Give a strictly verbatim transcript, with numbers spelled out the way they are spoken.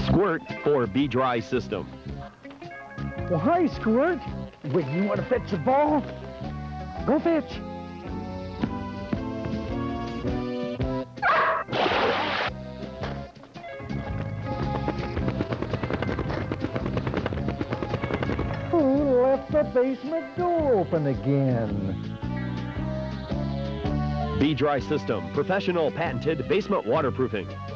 Squirt or Be-Dry system. Well, hi, Squirt. Wait, you want to fetch the ball? Go fetch. Who left the basement door open again? Be-Dry system, professional patented basement waterproofing.